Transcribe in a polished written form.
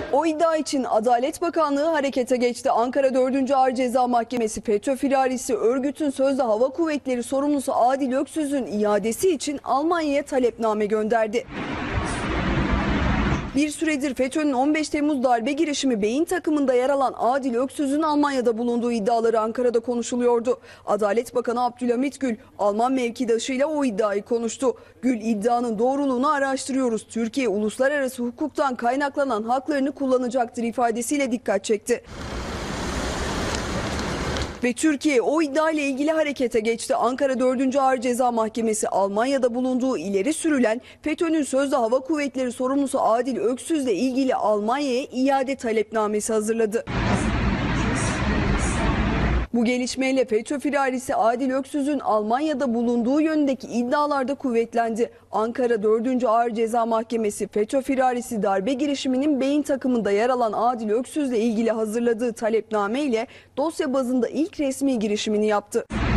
O iddia için Adalet Bakanlığı harekete geçti. Ankara 4. Ağır Ceza Mahkemesi FETÖ firarisi örgütün sözde hava kuvvetleri sorumlusu Adil Öksüz'ün iadesi için Almanya'ya talepname gönderdi. Bir süredir FETÖ'nün 15 Temmuz darbe girişimi beyin takımında yer alan Adil Öksüz'ün Almanya'da bulunduğu iddiaları Ankara'da konuşuluyordu. Adalet Bakanı Abdülhamit Gül, Alman mevkidaşıyla o iddiayı konuştu. Gül, iddianın doğruluğunu araştırıyoruz. Türkiye uluslararası hukuktan kaynaklanan haklarını kullanacaktır ifadesiyle dikkat çekti. Ve Türkiye o iddia ile ilgili harekete geçti. Ankara 4. Ağır Ceza Mahkemesi Almanya'da bulunduğu ileri sürülen FETÖ'nün sözde hava kuvvetleri sorumlusu Adil Öksüz'le ilgili Almanya'ya iade talepnamesi hazırladı. Bu gelişmeyle FETÖ firarisi Adil Öksüz'ün Almanya'da bulunduğu yönündeki iddialar da kuvvetlendi. Ankara 4. Ağır Ceza Mahkemesi FETÖ firarisi darbe girişiminin beyin takımında yer alan Adil Öksüz'le ilgili hazırladığı talepname ile dosya bazında ilk resmi girişimini yaptı.